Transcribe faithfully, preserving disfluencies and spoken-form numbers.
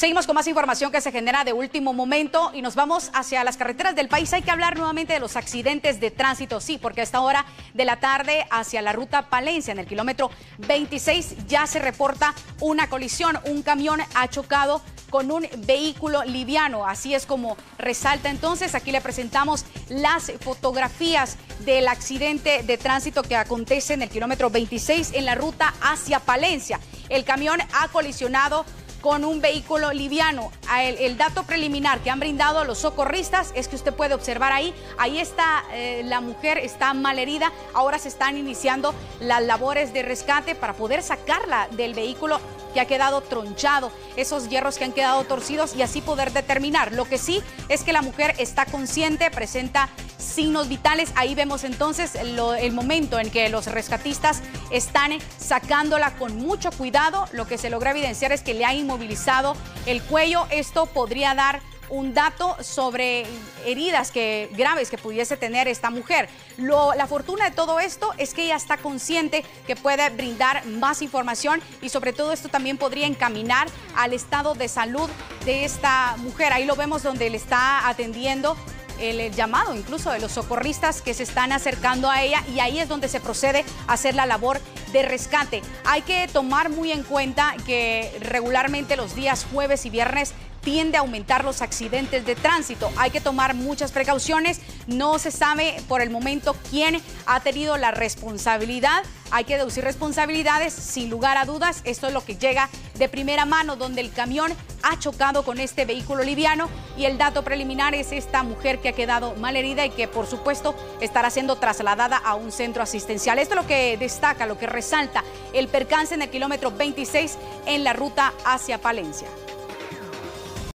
Seguimos con más información que se genera de último momento y nos vamos hacia las carreteras del país. Hay que hablar nuevamente de los accidentes de tránsito, sí, porque a esta hora de la tarde hacia la ruta Palencia, en el kilómetro veintiséis, ya se reporta una colisión. Un camión ha chocado con un vehículo liviano, así es como resalta. Entonces, aquí le presentamos las fotografías del accidente de tránsito que acontece en el kilómetro veintiséis en la ruta hacia Palencia. El camión ha colisionado con un vehículo liviano. El, el dato preliminar que han brindado los socorristas es que usted puede observar ahí, ahí está, eh, la mujer está malherida. Ahora se están iniciando las labores de rescate para poder sacarla del vehículo que ha quedado tronchado, esos hierros que han quedado torcidos, y así poder determinar. Lo que sí es que la mujer está consciente, presenta signos vitales. Ahí vemos entonces lo, el momento en que los rescatistas están sacándola con mucho cuidado. Lo que se logra evidenciar es que le ha inmovilizado el cuello. Esto podría dar un dato sobre heridas que, graves que pudiese tener esta mujer. Lo, la fortuna de todo esto es que ella está consciente, que puede brindar más información, y sobre todo esto también podría encaminar al estado de salud de esta mujer. Ahí lo vemos donde le está atendiendo el, el llamado incluso de los socorristas que se están acercando a ella, y ahí es donde se procede a hacer la labor de rescate. Hay que tomar muy en cuenta que regularmente los días jueves y viernes tiende a aumentar los accidentes de tránsito. Hay que tomar muchas precauciones. No se sabe por el momento quién ha tenido la responsabilidad. Hay que deducir responsabilidades sin lugar a dudas. Esto es lo que llega de primera mano, donde el camión ha chocado con este vehículo liviano, y el dato preliminar es esta mujer que ha quedado malherida y que por supuesto estará siendo trasladada a un centro asistencial. Esto es lo que destaca, lo que resalta el percance en el kilómetro veintiséis en la ruta hacia Palencia.